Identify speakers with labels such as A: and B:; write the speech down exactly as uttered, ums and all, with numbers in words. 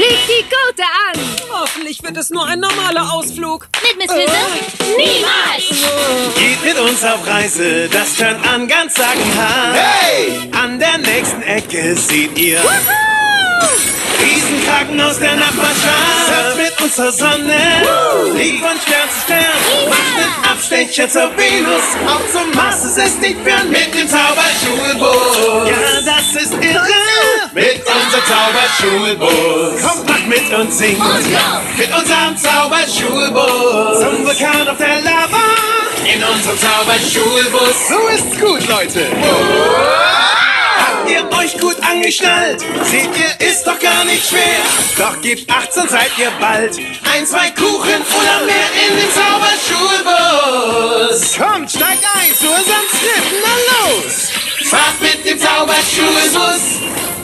A: Leg die Gurte an!
B: Hoffentlich wird es nur ein normaler Ausflug.
A: Mit Miss Füße? Äh. Niemals!
C: Geht mit uns auf Reise, das turnt an ganz sagenhaft.
D: Hey!
C: An der nächsten Ecke seht ihr
A: Wuhu!
C: Riesenkraken aus der Nachbarschaft. Surft mit uns zur Sonne, fliegt von Stern zu Stern.
A: Ja!
C: Macht einen Abstecher zur Venus, auch zum Mars ist es nicht fern. Mit dem Zauberschulbus. Ja, das ist irre.
D: Mit unserem Zauberschulbus.
C: Kommt, macht mit uns singen.
A: Und los!
C: Mit unserem Zauberschulbus. Zum Vulkan auf der Lava.
D: In unserem Zauberschulbus.
C: So ist's gut, Leute. Habt ihr euch gut angeschnallt? Seht ihr, ist doch gar nicht schwer. Doch gebt acht, sonst seid ihr bald ein, zwei Kuchen oder mehr in den Zauberschulbus. Kommt, steigt ein zu unserem Trip, na los!
D: Fahrt mit dem Zauberschulbus.